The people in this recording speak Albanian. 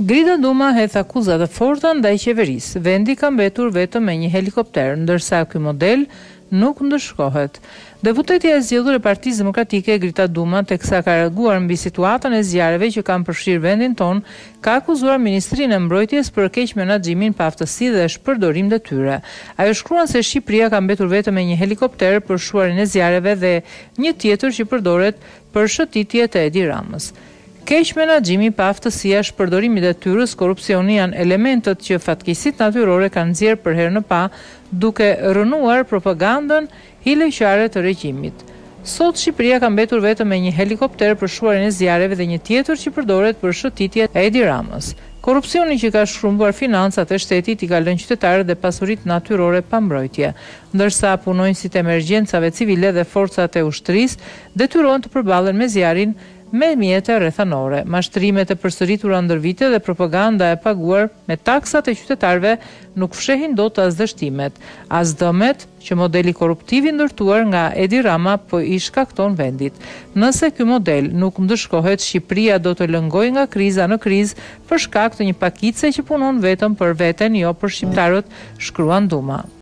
Grida Duma hedh akuza të forta ndaj qeverisë. Vendi ka mbetur vetëm me një helikopter, ndërsa ky model nuk ndëshkohet. Deputetja e zgjedhur e Partisë Demokratike Grida Duma, teksa ka reaguar mbi situatën e zjarreve që kanë përfshirë vendin ton, ka akuzuar Ministrinë e Mbrojtjes për keq menaxhimin pa aftësi dhe shpërdorim detyre. Ajo shkruan se Shqipëria ka mbetur vetëm me një helikopter për shuarin e zjarreve dhe një tjetër që përdoret për shëtitjet e Edi Ramës. Keq menaxhimi pa aftësia, shpërdorimi i detyrës, korrupsioni janë elementët që fatkeqësitë natyrore kanë nxjerrë për herë në pa, duke rënuar propagandën hileqare të regjimit. Sot Shqipëria ka mbetur vetëm me një helikopter për shuarin e zjarreve dhe një tjetër që përdoret për shëtitjet e Edi Ramës. Korrupsioni që ka shrumbuar financat e shtetit i ka lënë qytetarët dhe pasuritë natyrore pa mbrojtje, ndërsa punonjësit e emergjencave civile dhe forcat e ushtrisë detyrohen të përballen me zjarrin me mjete rrethanore. Mashtrimet e përsëritura ndër vite dhe propaganda e paguar me taksat e qytetarëve nuk fshehin dot as dështimet, as dëmet që modeli korruptiv i ndërtuar nga Edi Rama po i shkakton vendit. Nëse ky model nuk ndëshkohet, Shqipëria do të lëngojë nga kriza në krizë për shkak të një pakice që punon vetëm për veten, jo për shqiptarët, shkruan Duma.